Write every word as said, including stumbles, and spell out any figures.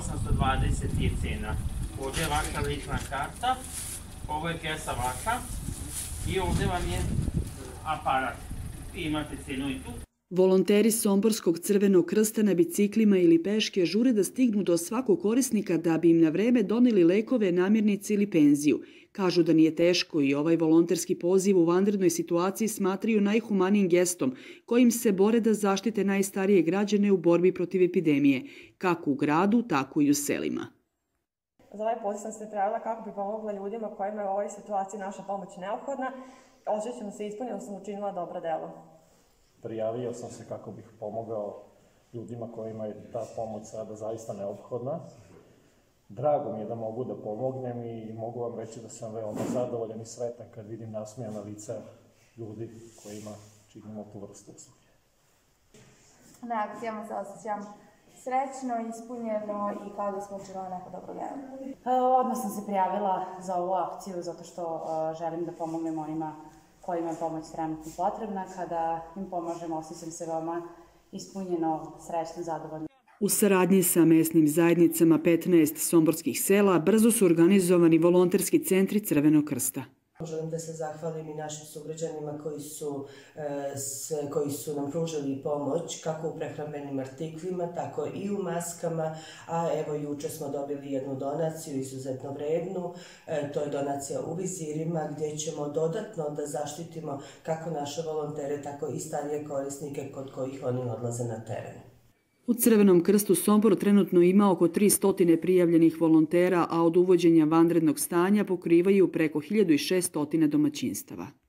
osamsto dvadeset je cena. Ovdje je vaša lična karta, ovo je kesa vaša i ovdje vam je aparat. Imate cenu i tu. Volonteri Somborskog Crvenog krsta na biciklima ili peške žure da stignu do svakog korisnika da bi im na vreme doneli lekove, namirnice ili penziju. Kažu da nije teško i ovaj volonterski poziv u vanrednoj situaciji smatraju najhumanijim gestom kojim se bore da zaštite najstarije građane u borbi protiv epidemije, kako u gradu, tako i u selima. Za ovaj poziv sam se prijavila kako bi pomogla ljudima kojima je u ovoj situaciji naša pomoć neophodna. Osjećam se ispunila, sam učinila dobro delo. Prijavio sam se kako bih pomogao ljudima kojima je ta pomoć sada zaista neophodna. Drago mi je da mogu da pomognem i mogu vam reći da sam veoma zadovoljan i sretan kad vidim nasmejana lica ljudi kojima činimo tu vrstu usluge. Na akcijama se osjećam srećno, ispunjeno i kao da smo učinila neko dobro delo. Odmah sam se prijavila za ovu akciju zato što želim da pomognem onima kojima je pomoć trenutno potrebna. Kada im pomažemo, osjećam se veoma ispunjeno, srećno, zadovoljno. U saradnji sa mesnim zajednicama petnaest somborskih sela brzo su organizovani volonterski centri Crvenog krsta. Želim da se zahvalim i našim sugrađanima koji su, e, koji su nam pružili pomoć kako u prehrambenim artiklima, tako i u maskama, a evo juče smo dobili jednu donaciju izuzetno vrednu, e, to je donacija u vizirima gdje ćemo dodatno da zaštitimo kako naše volontere, tako i starije korisnike kod kojih oni odlaze na teren. U Crvenom krstu Sombor trenutno ima oko tristo prijavljenih volontera, a od uvođenja vanrednog stanja pokrivaju preko hiljadu šessto domaćinstava.